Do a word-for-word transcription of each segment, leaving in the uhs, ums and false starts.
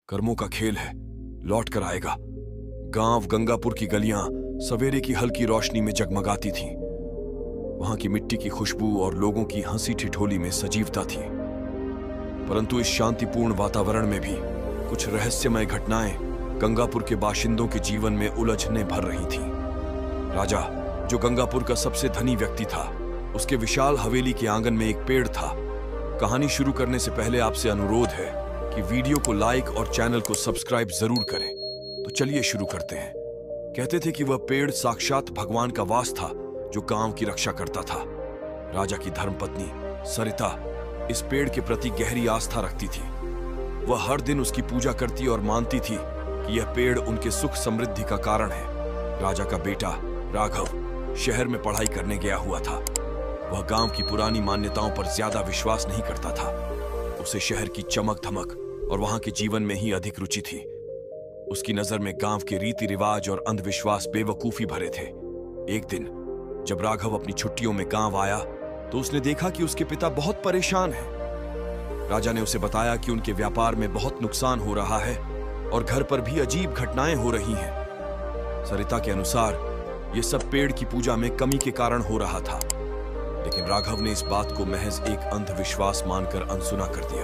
कर्मों का खेल है, लौट कर आएगा। गांव गंगापुर की गलियां सवेरे की हल्की रोशनी में जगमगाती थीं। वहां की मिट्टी की खुशबू और लोगों की हंसी ठिठोली में सजीवता थी। परंतु इस शांतिपूर्ण वातावरण में भी कुछ रहस्यमय घटनाएं गंगापुर के बाशिंदों के जीवन में उलझने भर रही थीं। राजा, जो गंगापुर का सबसे धनी व्यक्ति था, उसके विशाल हवेली के आंगन में एक पेड़ था। कहानी शुरू करने से पहले आपसे अनुरोध है कि वीडियो को लाइक और चैनल को सब्सक्राइब जरूर करें। तो चलिए शुरू करते हैं। कहते थे कि वह पेड़ साक्षात भगवान का वास था जो गांव की रक्षा करता था। राजा की धर्मपत्नी सरिता इस पेड़ के प्रति गहरी आस्था रखती थी। वह हर दिन उसकी पूजा करती और मानती थी कि यह पेड़ उनके सुख समृद्धि का कारण है। राजा का बेटा राघव शहर में पढ़ाई करने गया हुआ था। वह गांव की पुरानी मान्यताओं पर ज्यादा विश्वास नहीं करता था। उसे शहर की चमक धमक और वहां के जीवन में ही अधिक रुचि थी। उसकी नजर में गांव के रीति रिवाज और अंधविश्वास बेवकूफी भरे थे। एक दिन जब राघव अपनी छुट्टियों में गांव आया तो उसने देखा कि उसके पिता बहुत परेशान हैं। राजा ने उसे बताया कि उनके व्यापार में बहुत नुकसान हो रहा है और घर पर भी अजीब घटनाएं हो रही हैं। सरिता के अनुसार यह सब पेड़ की पूजा में कमी के कारण हो रहा था, लेकिन राघव ने इस बात को महज एक अंधविश्वास मानकर अनसुना कर दिया।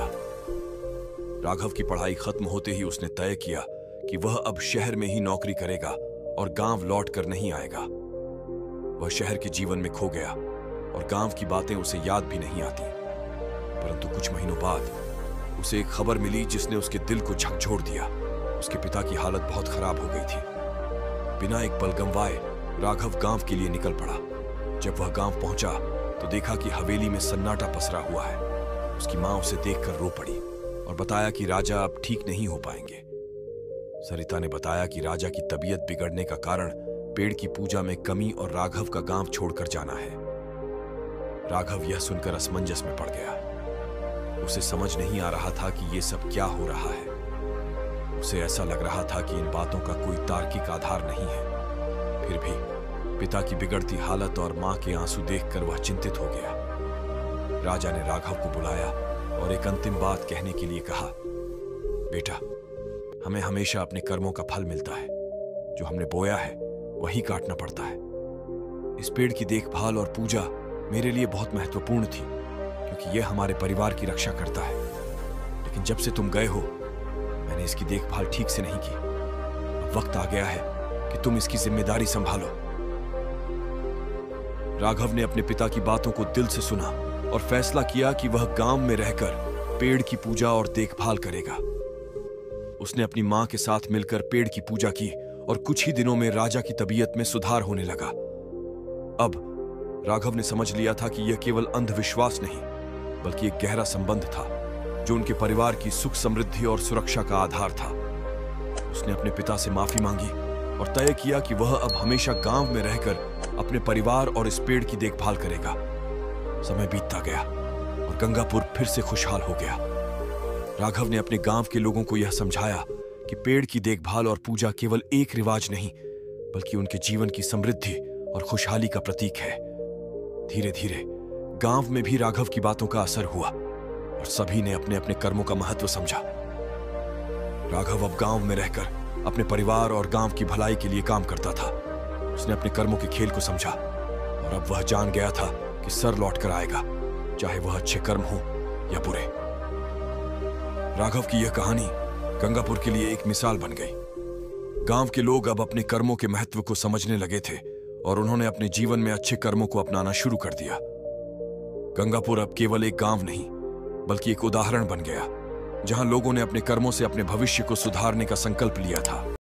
राघव की पढ़ाई खत्म होते ही उसने तय किया कि वह अब शहर में ही नौकरी करेगा और गांव लौट कर नहीं आएगा। वह शहर के जीवन में खो गया और गांव की बातें उसे याद भी नहीं आती। परंतु कुछ महीनों बाद उसे एक खबर मिली जिसने उसके दिल को झकझोर दिया। उसके पिता की हालत बहुत खराब हो गई थी। बिना एक पल गंवाए राघव गांव के लिए निकल पड़ा। जब वह गांव पहुंचा तो देखा कि हवेली में सन्नाटा पसरा हुआ है। उसकी मां उसे देखकर रो पड़ी और बताया कि राजा अब ठीक नहीं हो पाएंगे। सरिता ने बताया कि राजा की तबीयत बिगड़ने का कारण पेड़ की पूजा में कमी और राघव का गांव छोड़कर जाना है। राघव यह सुनकर असमंजस में पड़ गया। उसे समझ नहीं आ रहा था कि यह सब क्या हो रहा है। उसे ऐसा लग रहा था कि इन बातों का कोई तार्किक आधार नहीं है। फिर भी पिता की बिगड़ती हालत और मां के आंसू देखकर वह चिंतित हो गया। राजा ने राघव को बुलाया और एक अंतिम बात कहने के लिए कहा, बेटा, हमें हमेशा अपने कर्मों का फल मिलता है। जो हमने बोया है वही काटना पड़ता है। इस पेड़ की देखभाल और पूजा मेरे लिए बहुत महत्वपूर्ण थी, क्योंकि यह हमारे परिवार की रक्षा करता है। लेकिन जब से तुम गए हो मैंने इसकी देखभाल ठीक से नहीं की। अब वक्त आ गया है कि तुम इसकी जिम्मेदारी संभालो। राघव ने अपने पिता की बातों को दिल से सुना और फैसला किया कि वह गांव में रहकर पेड़ की पूजा और देखभाल करेगा। उसने अपनी मां के साथ मिलकर पेड़ की पूजा की और कुछ ही दिनों में राजा की तबीयत में सुधार होने लगा। अब राघव ने समझ लिया था कि यह केवल अंधविश्वास नहीं, बल्कि एक गहरा संबंध था जो उनके परिवार की सुख समृद्धि और सुरक्षा का आधार था। उसने अपने पिता से माफी मांगी और तय किया कि वह अब हमेशा गांव में रहकर अपने परिवार और इस पेड़ की देखभाल करेगा। समय बीतता गया और गंगापुर फिर से खुशहाल हो गया। राघव ने अपने गांव के लोगों को यह समझाया कि पेड़ की देखभाल और पूजा केवल एक रिवाज नहीं, बल्कि उनके जीवन की समृद्धि और खुशहाली का प्रतीक है। धीरे धीरे गांव में भी राघव की बातों का असर हुआ और सभी ने अपने अपने कर्मों का महत्व समझा। राघव अब गांव में रहकर अपने परिवार और गांव की भलाई के लिए काम करता था। उसने अपने कर्मों के खेल को समझा और अब वह जान गया था कि सर लौट कर आएगा, चाहे वह अच्छे कर्म हो या बुरे। राघव की यह कहानी गंगापुर के लिए एक मिसाल बन गई। गांव के लोग अब अपने कर्मों के महत्व को समझने लगे थे और उन्होंने अपने जीवन में अच्छे कर्मों को अपनाना शुरू कर दिया। गंगापुर अब केवल एक गांव नहीं, बल्कि एक उदाहरण बन गया, जहां लोगों ने अपने कर्मों से अपने भविष्य को सुधारने का संकल्प लिया था।